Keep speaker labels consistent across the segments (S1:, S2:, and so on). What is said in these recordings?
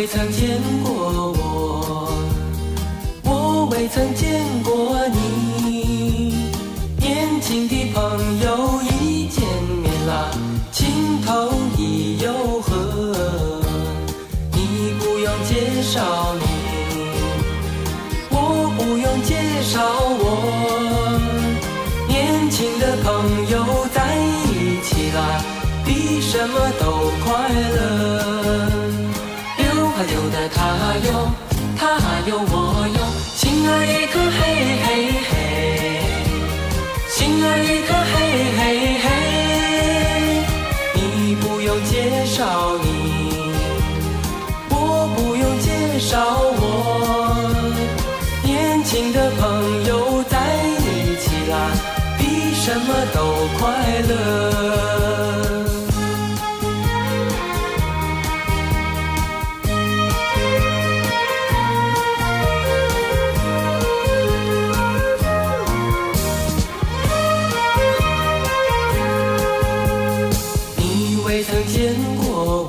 S1: 曾见过我未曾见过你。年轻的朋友一见面啦，情投意又合。你不用介绍你，我不用介绍我。年轻的朋友在一起啦，比什么都快乐。溜的他有，他有我有，心儿一颗嘿嘿嘿，心儿一颗嘿嘿嘿。你不用介绍你，我不用介绍我。年轻的朋友在一起啦，比什么都快乐。未曾见过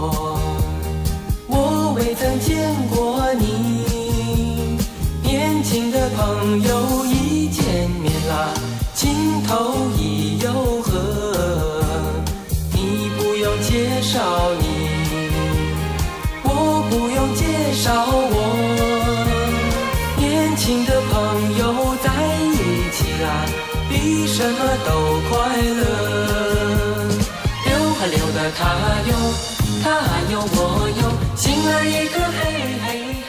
S1: 我未曾见过你。年轻的朋友一见面啦，情投意又合。你不用介绍你，我不用介绍我。年轻的朋友在一起啦，比什么都快乐。溜的他有，他有我有，心儿一颗嘿嘿。